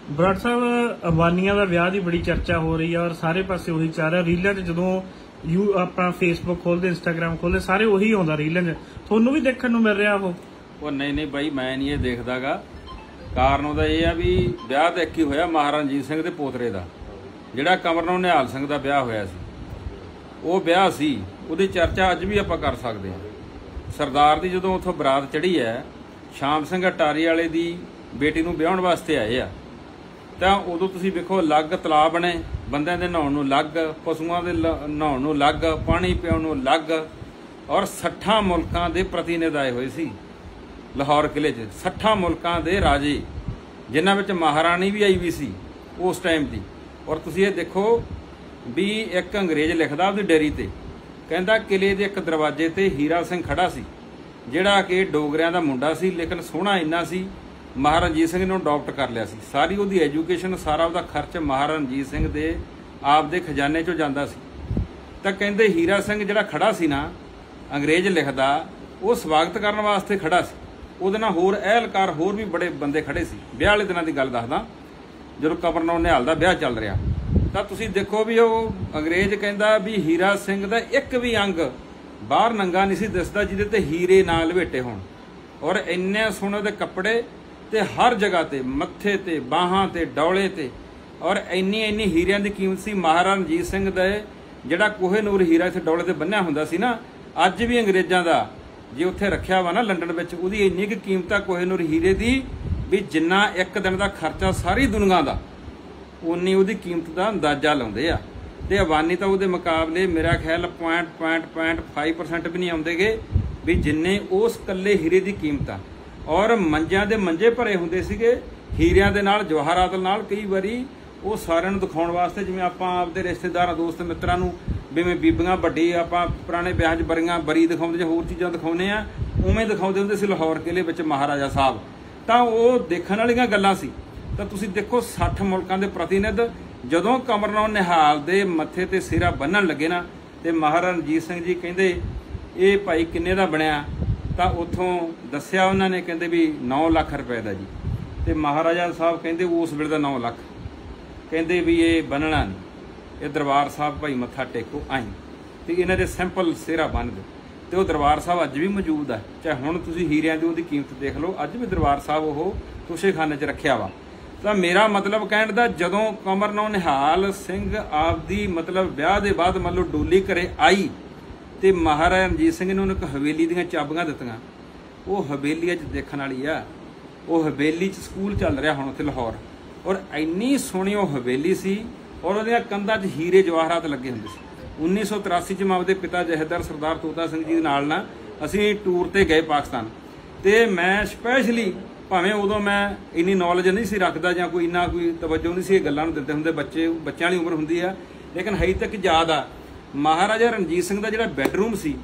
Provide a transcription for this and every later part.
ਬਰਾੜ ਸਾਹਿਬ, ਅੰਬਾਨੀਆਂ ਦਾ ਵਿਆਹ ਦੀ ਬੜੀ ਚਰਚਾ ਹੋ ਰਹੀ ਹੈ ਔਰ ਸਾਰੇ ਪਾਸੇ ਉਹੀ ਚੱਲ ਰਿਹਾ। ਰੀਲਾਂ 'ਚ ਜਦੋਂ ਆਪਣਾ ਫੇਸਬੁੱਕ ਖੋਲਦੇ, ਇੰਸਟਾਗ੍ਰਾਮ ਖੋਲਦੇ, ਸਾਰੇ ਉਹੀ ਆਉਂਦਾ ਰੀਲਾਂ 'ਚ। ਤੁਹਾਨੂੰ ਵੀ ਦੇਖਣ ਨੂੰ ਮਿਲ ਰਿਹਾ ਉਹ ਨਹੀਂ ਬਾਈ, ਮੈਂ ਨਹੀਂ ਇਹ ਦੇਖਦਾਗਾ। ਕਾਰਨ ਉਹਦਾ ਇਹ ਆ ਵੀ ਵਿਆਹ ਤਾਂ ਇੱਕ ਹੀ ਹੋਇਆ, ਮਹਾਰਾਜਾ ਰਣਜੀਤ ਸਿੰਘ ਦੇ ਪੋਤਰੇ ਦਾ, ਜਿਹੜਾ ਕਮਰਨੋਂ ਨਿਹਾਲ ਸਿੰਘ ਦਾ ਵਿਆਹ ਹੋਇਆ ਸੀ। ਉਹ ਵਿਆਹ ਸੀ, ਉਹਦੀ ਚਰਚਾ ਅੱਜ ਵੀ ਆਪਾਂ ਕਰ ਸਕਦੇ ਹਾਂ। ਸਰਦਾਰ ਦੀ ਜਦੋਂ ਉੱਥੋਂ ਬਰਾਤ ਚੜ੍ਹੀ ਹੈ, ਸ਼ਾਮ ਸਿੰਘ ਅਟਾਰੀ ਵਾਲੇ ਦੀ ਬੇਟੀ ਨੂੰ ਵਿਆਹਣ ਵਾਸਤੇ ਆਏ ਆ, ਤਾਂ ਉਦੋਂ ਤੁਸੀਂ ਵੇਖੋ ਅਲੱਗ ਤਲਾਬ ਬਣੇ, ਬੰਦਿਆਂ ਦੇ ਨਹਾਉਣ ਨੂੰ ਅਲੱਗ, ਪਸ਼ੂਆਂ ਦੇ ਨਹਾਉਣ ਨੂੰ ਅਲੱਗ, ਪਾਣੀ ਪਿਆਉਣ ਨੂੰ ਅਲੱਗ, ਔਰ 60 ਮੁਲਕਾਂ ਦੇ ਪ੍ਰਤੀਨਿਧ ਆਏ ਹੋਏ ਸੀ ਲਾਹੌਰ ਕਿਲੇ 'ਚ। 60 ਮੁਲਕਾਂ ਦੇ ਰਾਜੇ, ਜਿਨ੍ਹਾਂ ਵਿੱਚ ਮਹਾਰਾਣੀ ਵੀ ਆਈ ਵੀ ਸੀ ਉਸ ਟਾਈਮ ਦੀ। ਔਰ ਤੁਸੀਂ ਇਹ ਦੇਖੋ ਵੀ ਇੱਕ ਅੰਗਰੇਜ਼ ਲਿਖਦਾ ਉਹਦੀ ਡੇਰੀ ਤੇ, ਕਹਿੰਦਾ ਕਿਲੇ ਦੇ ਇੱਕ ਦਰਵਾਜ਼ੇ ਤੇ ਹੀਰਾ ਸਿੰਘ ਖੜਾ ਸੀ, ਜਿਹੜਾ ਕਿ ਡੋਗਰਿਆਂ ਦਾ ਮੁੰਡਾ ਸੀ, ਲੇਕਿਨ ਸੋਹਣਾ ਇੰਨਾ ਸੀ, ਮਹਾਰਾਜਾ ਰਣਜੀਤ ਸਿੰਘ ਨੇ ਉਹਨੂੰ ਅਡਾਪਟ ਕਰ ਲਿਆ ਸੀ। ਸਾਰੀ ਉਹਦੀ ਐਜੂਕੇਸ਼ਨ, ਸਾਰਾ ਉਹਦਾ ਖਰਚ ਮਹਾਰਾਜਾ ਰਣਜੀਤ ਸਿੰਘ ਦੇ ਆਪ ਦੇ ਖਜ਼ਾਨੇ 'ਚੋਂ ਜਾਂਦਾ ਸੀ। ਤਾਂ ਕਹਿੰਦੇ ਹੀਰਾ ਸਿੰਘ ਜਿਹੜਾ ਖੜਾ ਸੀ ਨਾ, ਅੰਗਰੇਜ਼ ਲਿਖਦਾ, ਉਹ ਸਵਾਗਤ ਕਰਨ ਵਾਸਤੇ ਖੜਾ ਸੀ। ਉਹਦੇ ਨਾਲ ਹੋਰ ਅਹਿਲਕਾਰ, ਹੋਰ ਵੀ ਬੜੇ ਬੰਦੇ ਖੜੇ ਸੀ। ਵਿਆਹ ਵਾਲੇ ਦਿਨਾਂ ਦੀ ਗੱਲ ਦੱਸਦਾ, ਜਦੋਂ ਕਮਰਨੋਂ ਨਿਹਾਲ ਦਾ ਵਿਆਹ ਚੱਲ ਰਿਹਾ, ਤਾਂ ਤੁਸੀਂ ਦੇਖੋ ਵੀ ਉਹ ਅੰਗਰੇਜ਼ ਕਹਿੰਦਾ ਵੀ ਹੀਰਾ ਸਿੰਘ ਦਾ ਇੱਕ ਵੀ ਅੰਗ ਬਾਹਰ ਨੰਗਾ ਨਹੀਂ ਸੀ ਦਿਸਦਾ ਜਿਹਦੇ ਤੇ ਹੀਰੇ ਨਾਲ ਲਪੇਟੇ ਹੋਣ। ਔਰ ਇੰਨੇ ਸੋਹਣੇ ਦੇ ਕੱਪੜੇ, ਤੇ ਹਰ ਜਗ੍ਹਾ ਤੇ, ਮੱਥੇ ਤੇ, ਬਾਹਾਂ ਤੇ, ਡੌਲੇ ਤੇ, ਔਰ ਇੰਨੀ ਹੀਰਿਆਂ ਦੀ ਕੀਮਤ ਸੀ। ਮਹਾਰਾਜਾ ਰਣਜੀਤ ਸਿੰਘ ਦਾ ਜਿਹੜਾ ਕੋਹੇ-ਨੂਰ ਹੀਰਾ ਇੱਥੇ ਡੌਲੇ ਤੇ ਬੰਨਿਆ ਹੁੰਦਾ ਸੀ ਨਾ, ਅੱਜ ਵੀ ਅੰਗਰੇਜ਼ਾਂ ਦਾ ਜੇ ਉੱਥੇ ਰੱਖਿਆ ਵਾ ਨਾ ਲੰਡਨ ਵਿੱਚ, ਉਹਦੀ ਇੰਨੀ ਕੁ ਕੀਮਤ ਆ ਕੋਹੇ-ਨੂਰ ਹੀਰੇ ਦੀ ਵੀ ਜਿੰਨਾ ਇੱਕ ਦਿਨ ਦਾ ਖਰਚਾ ਸਾਰੀ ਦੁਨੀਆ ਦਾ, ਉਨੀ ਉਹਦੀ ਕੀਮਤ ਦਾ ਅੰਦਾਜ਼ਾ ਲਾਉਂਦੇ ਆ। ਤੇ ਅੰਬਾਨੀ ਤਾਂ ਉਹਦੇ ਮੁਕਾਬਲੇ ਮੇਰਾ ਖਿਆਲ 0.5% ਵੀ ਨਹੀਂ ਆਉਂਦੇਗੇ ਵੀ ਜਿੰਨੇ ਉਸ ਕੱਲੇ ਹੀਰੇ ਦੀ ਕੀਮਤ ਆ। ਔਰ ਮੰਜਿਆਂ ਦੇ ਮੰਜੇ ਭਰੇ ਹੁੰਦੇ ਸੀਗੇ ਹੀਰਿਆਂ ਦੇ ਨਾਲ, ਜਵਾਹਰਾਤ ਨਾਲ। ਕਈ ਵਾਰੀ ਉਹ ਸਾਰਿਆਂ ਨੂੰ ਦਿਖਾਉਣ ਵਾਸਤੇ, ਜਿਵੇਂ ਆਪਾਂ ਆਪਦੇ ਰਿਸ਼ਤੇਦਾਰਾਂ, ਦੋਸਤ ਮਿੱਤਰਾਂ ਨੂੰ, ਜਿਵੇਂ ਬੀਬੀਆਂ ਵੱਡੀ ਆਪਾਂ ਪੁਰਾਣੇ ਵਿਆਹ 'ਚ ਬਰੀ ਦਿਖਾਉਂਦੇ ਜਾਂ ਹੋਰ ਚੀਜ਼ਾਂ ਦਿਖਾਉਂਦੇ ਆ, ਉਵੇਂ ਦਿਖਾਉਂਦੇ ਹੁੰਦੇ ਸੀ ਲਾਹੌਰ ਕਿਲੇ ਵਿੱਚ ਮਹਾਰਾਜਾ ਸਾਹਿਬ। ਤਾਂ ਉਹ ਦੇਖਣ ਵਾਲੀਆਂ ਗੱਲਾਂ ਸੀ। ਤਾਂ ਤੁਸੀਂ ਦੇਖੋ 60 ਮੁਲਕਾਂ ਦੇ ਪ੍ਰਤੀਨਿਧ ਜਦੋਂ ਕਮਰਨੋਂ ਨਿਹਾਲ ਦੇ ਮੱਥੇ ਤੇ ਸਿਹਰਾ ਬੰਨਣ ਲੱਗੇ ਨਾ, ਤੇ ਮਹਾਰਾਜਾ ਰਣਜੀਤ ਸਿੰਘ ਜੀ ਕਹਿੰਦੇ ਇਹ ਭਾਈ ਕਿੰਨੇ ਦਾ ਬਣਿਆ? ਤਾਂ ਉੱਥੋਂ ਦੱਸਿਆ ਉਹਨਾਂ ਨੇ, ਕਹਿੰਦੇ ਵੀ 9 ਲੱਖ ਰੁਪਏ ਦਾ ਜੀ। ਤੇ ਮਹਾਰਾਜਾ ਸਾਹਿਬ ਕਹਿੰਦੇ ਉਸ ਵੇਲੇ ਦਾ 9 ਲੱਖ, ਕਹਿੰਦੇ ਵੀ ਇਹ ਬਣਨਾ ਨਹੀਂ, ਇਹ ਦਰਬਾਰ ਸਾਹਿਬ ਭਾਈ ਮੱਥਾ ਟੇਕੋ ਆਈ। ਤੇ ਇਹਨਾਂ ਦੇ ਸਿੰਪਲ ਸਿਹਰਾ ਬੰਨ ਦਿਓ। ਤੇ ਉਹ ਦਰਬਾਰ ਸਾਹਿਬ ਅੱਜ ਵੀ ਮੌਜੂਦ ਹੈ। ਚਾਹੇ ਹੁਣ ਤੁਸੀਂ ਹੀਰਿਆਂ ਦੀ ਉਹਦੀ ਕੀਮਤ ਦੇਖ ਲਓ, ਅੱਜ ਵੀ ਦਰਬਾਰ ਸਾਹਿਬ ਉਹ ਤੋਸ਼ੇਖਾਨੇ 'ਚ ਰੱਖਿਆ ਵਾ। ਤਾਂ ਮੇਰਾ ਮਤਲਬ ਕਹਿਣ ਦਾ, ਜਦੋਂ ਕਮਰਨੋਂ ਨਿਹਾਲ ਸਿੰਘ ਆਪਦੀ ਮਤਲਬ ਵਿਆਹ ਦੇ ਬਾਅਦ ਮੰਨ ਲਓ ਡੋਲੀ ਘਰੇ ਆਈ, ਤੇ ਮਹਾਰਾਜਾ ਰਣਜੀਤ ਸਿੰਘ ਨੇ ਉਹਨੂੰ ਇੱਕ ਹਵੇਲੀ ਦੀਆਂ ਚਾਬੀਆਂ ਦਿੱਤੀਆਂ। ਉਹ ਹਵੇਲੀ ਅੱਜ ਦੇਖਣ ਵਾਲੀ ਆ। ਉਹ ਹਵੇਲੀ 'ਚ ਸਕੂਲ ਚੱਲ ਰਿਹਾ ਹੁਣ ਉੱਥੇ ਲਾਹੌਰ, ਔਰ ਇੰਨੀ ਸੋਹਣੀ ਉਹ ਹਵੇਲੀ ਸੀ, ਔਰ ਉਹਦੀਆਂ ਕੰਧਾਂ 'ਚ ਹੀਰੇ ਜਵਾਹਰਾਤ ਲੱਗੇ ਹੁੰਦੇ ਸੀ। 1983 'ਚ ਮੈਂ ਆਪਦੇ ਪਿਤਾ ਜਥੇਦਾਰ ਸਰਦਾਰ ਤੋਤਾ ਸਿੰਘ ਜੀ ਦੇ ਨਾਲ ਨਾ ਅਸੀਂ ਟੂਰ ਤੇ ਗਏ ਪਾਕਿਸਤਾਨ। ਤੇ ਮੈਂ ਸਪੈਸ਼ਲੀ, ਭਾਵੇਂ ਉਦੋਂ ਮੈਂ ਇੰਨੀ ਨੌਲੇਜ ਨਹੀਂ ਸੀ ਰੱਖਦਾ ਜਾਂ ਕੋਈ ਇੰਨਾ ਕੋਈ ਤਵੱਜੋ ਨਹੀਂ ਸੀ ਇਹ ਗੱਲਾਂ ਨੂੰ ਦਿੰਦੇ ਹੁੰਦੇ, ਬੱਚਿਆਂ ਵਾਲੀ ਉਮਰ ਹੁੰਦੀ ਆ, ਲੇਕਿਨ ਹਜੇ ਤੱਕ ਯਾਦ ਆ ਮਹਾਰਾਜਾ ਰਣਜੀਤ ਸਿੰਘ ਦਾ ਜਿਹੜਾ ਬੈਡਰੂਮ ਸੀ,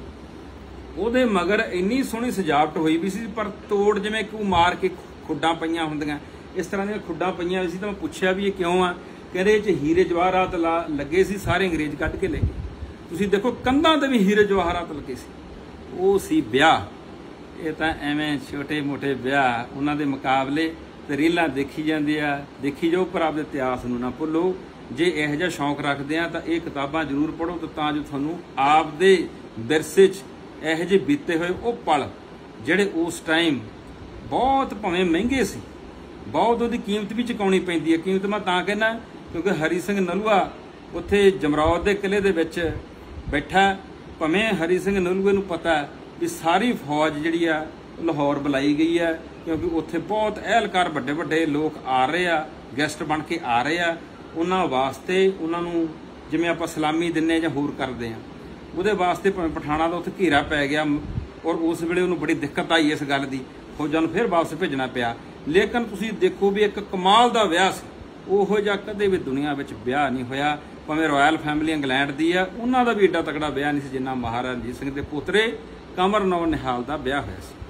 ਉਹਦੇ ਮਗਰ ਇੰਨੀ ਸੋਹਣੀ ਸਜਾਵਟ ਹੋਈ ਵੀ ਸੀ, ਪਰ ਤੋੜ ਜਿਵੇਂ ਕਿ ਮਾਰ ਕੇ ਖੁੱਡਾਂ ਪਈਆਂ ਹੁੰਦੀਆਂ, ਇਸ ਤਰ੍ਹਾਂ ਦੀਆਂ ਖੁੱਡਾਂ ਪਈਆਂ ਹੋਈ ਸੀ। ਤਾਂ ਮੈਂ ਪੁੱਛਿਆ ਵੀ ਇਹ ਕਿਉਂ ਆ? ਕਹਿੰਦੇ ਇਹ 'ਚ ਹੀਰੇ ਜਵਾਹਰਾਤ ਲੱਗੇ ਸੀ, ਸਾਰੇ ਅੰਗਰੇਜ਼ ਕੱਢ ਕੇ ਲੈ ਗਏ। ਤੁਸੀਂ ਦੇਖੋ ਕੰਧਾਂ ਤੇ ਵੀ ਹੀਰੇ ਜਵਾਹਰਾਤ ਲੱਗੇ ਸੀ। ਉਹ ਸੀ ਵਿਆਹ। ਇਹ ਤਾਂ ਐਵੇਂ ਛੋਟੇ ਮੋਟੇ ਵਿਆਹ ਉਹਨਾਂ ਦੇ ਮੁਕਾਬਲੇ। ਤੇ ਰੀਲਾਂ ਦੇਖੀ ਜਾਂਦੀ ਆ, ਦੇਖੀ ਜਾਓ, ਪਰ ਆਪਦੇ ਇਤਿਹਾਸ ਨੂੰ ਨਾ ਭੁੱਲੋ। ਜੇ ਇਹੋ ਜਿਹਾ ਸ਼ੌਂਕ ਰੱਖਦੇ ਆ ਤਾਂ ਇਹ ਕਿਤਾਬਾਂ ਜ਼ਰੂਰ ਪੜ੍ਹੋ, ਤਾਂ ਜੋ ਤੁਹਾਨੂੰ ਆਪਦੇ ਵਿਰਸੇ 'ਚ ਇਹੋ ਜਿਹੇ ਬੀਤੇ ਹੋਏ ਉਹ ਪਲ, ਜਿਹੜੇ ਉਸ ਟਾਈਮ ਬਹੁਤ ਭਾਵੇਂ ਮਹਿੰਗੇ ਸੀ, ਬਹੁਤ ਉਹਦੀ ਕੀਮਤ ਵੀ ਚੁਕਾਉਣੀ ਪੈਂਦੀ ਹੈ। ਕੀਮਤ ਮੈਂ ਤਾਂ ਕਹਿੰਦਾ ਕਿਉਂਕਿ ਹਰੀ ਸਿੰਘ ਨਲੂਆ ਉੱਥੇ ਜਮਰੌਦ ਦੇ ਕਿਲੇ ਦੇ ਵਿੱਚ ਬੈਠਾ। ਭਾਵੇਂ ਹਰੀ ਸਿੰਘ ਨਲੂਏ ਨੂੰ ਪਤਾ ਵੀ ਸਾਰੀ ਫੌਜ ਜਿਹੜੀ ਆ ਲਾਹੌਰ ਬੁਲਾਈ ਗਈ ਹੈ, ਕਿਉਂਕਿ ਉੱਥੇ ਬਹੁਤ ਅਹਿਲਕਾਰ, ਵੱਡੇ ਵੱਡੇ ਲੋਕ ਆ ਰਹੇ ਆ, ਗੈਸਟ ਬਣ ਕੇ ਆ ਰਹੇ ਆ। ਉਹਨਾਂ ਵਾਸਤੇ ਉਹਨਾਂ ਨੂੰ ਜਿਵੇਂ ਆਪਾਂ ਸਲਾਮੀ ਦਿੰਦੇ ਜਾਂ ਹੋਰ ਕਰਦੇ ਆ, ਉਹਦੇ ਵਾਸਤੇ ਭਾਵੇਂ ਪਠਾਣਾ ਦਾ ਉੱਥੇ ਘੇਰਾ ਪੈ ਗਿਆ, ਔਰ ਉਸ ਵੇਲੇ ਉਹਨੂੰ ਬੜੀ ਦਿੱਕਤ ਆਈ ਇਸ ਗੱਲ ਦੀ, ਫੌਜਾਂ ਨੂੰ ਫਿਰ ਵਾਪਸ ਭੇਜਣਾ ਪਿਆ। ਲੇਕਿਨ ਤੁਸੀਂ ਦੇਖੋ ਵੀ ਇੱਕ ਕਮਾਲ ਦਾ ਵਿਆਹ ਸੀ। ਉਹੋ ਜਿਹਾ ਕਦੇ ਵੀ ਦੁਨੀਆ ਵਿੱਚ ਵਿਆਹ ਨਹੀਂ ਹੋਇਆ। ਭਾਵੇਂ ਰਾਇਲ ਫੈਮਿਲੀ ਇੰਗਲੈਂਡ ਦੀ ਆ, ਉਹਨਾਂ ਦਾ ਵੀ ਏਡਾ ਤਕੜਾ ਵਿਆਹ ਨਹੀਂ ਸੀ ਜਿੰਨਾ ਮਹਾਰਾਜਾ ਰਣਜੀਤ ਸਿੰਘ ਦੇ ਪੋਤਰੇ ਕਮਰਨੋਂ ਨਿਹਾਲ ਦਾ ਵਿਆਹ ਹੋਇਆ ਸੀ।